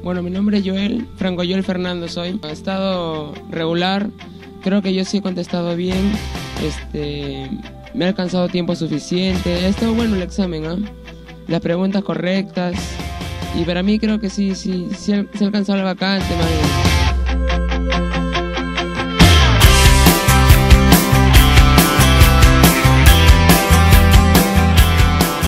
Bueno, mi nombre es Joel, Franco Joel Fernando soy. Ha estado regular, creo que yo sí he contestado bien, me ha alcanzado tiempo suficiente, ha estado bueno el examen, ¿ah? Las preguntas correctas, y para mí creo que sí he alcanzado la vacante, man.